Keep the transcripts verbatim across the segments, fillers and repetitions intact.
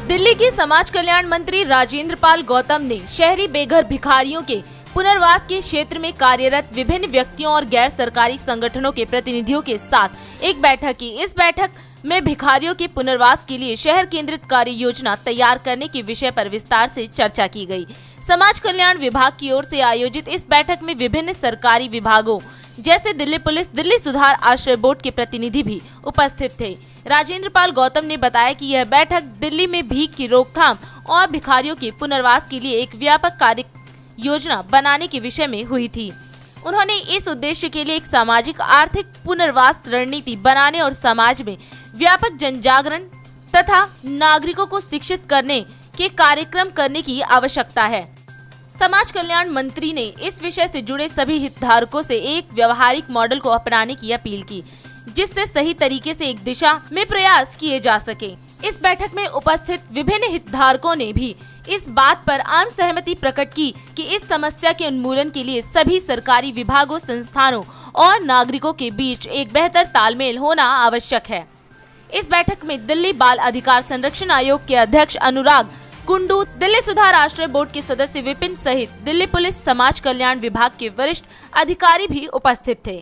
दिल्ली के समाज कल्याण मंत्री राजेंद्र पाल गौतम ने शहरी बेघर भिखारियों के पुनर्वास के क्षेत्र में कार्यरत विभिन्न व्यक्तियों और गैर सरकारी संगठनों के प्रतिनिधियों के साथ एक बैठक की। इस बैठक में भिखारियों के पुनर्वास के लिए शहर केंद्रित कार्य योजना तैयार करने के विषय पर विस्तार से चर्चा की गई। समाज कल्याण विभाग की ओर से आयोजित इस बैठक में विभिन्न सरकारी विभागों जैसे दिल्ली पुलिस, दिल्ली सुधार आश्रय बोर्ड के प्रतिनिधि भी उपस्थित थे। राजेंद्र पाल गौतम ने बताया कि यह बैठक दिल्ली में भीख की रोकथाम और भिखारियों के पुनर्वास के लिए एक व्यापक कार्य योजना बनाने के विषय में हुई थी। उन्होंने इस उद्देश्य के लिए एक सामाजिक आर्थिक पुनर्वास रणनीति बनाने और समाज में व्यापक जनजागरण तथा नागरिकों को शिक्षित करने के कार्यक्रम करने की आवश्यकता है। समाज कल्याण मंत्री ने इस विषय से जुड़े सभी हितधारकों से एक व्यवहारिक मॉडल को अपनाने की अपील की, जिससे सही तरीके से एक दिशा में प्रयास किए जा सके। इस बैठक में उपस्थित विभिन्न हितधारकों ने भी इस बात पर आम सहमति प्रकट की कि इस समस्या के उन्मूलन के लिए सभी सरकारी विभागों, संस्थानों और नागरिकों के बीच एक बेहतर तालमेल होना आवश्यक है। इस बैठक में दिल्ली बाल अधिकार संरक्षण आयोग के अध्यक्ष अनुराग कुंडू, दिल्ली सुधार आश्रय बोर्ड के सदस्य विपिन सहित दिल्ली पुलिस समाज कल्याण विभाग के वरिष्ठ अधिकारी भी उपस्थित थे।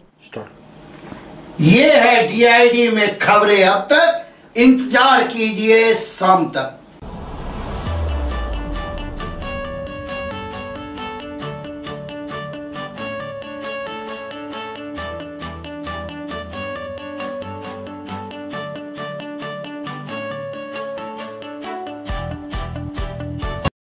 ये है डी आई डी में खबरें अब तक, इंतजार कीजिए शाम तक।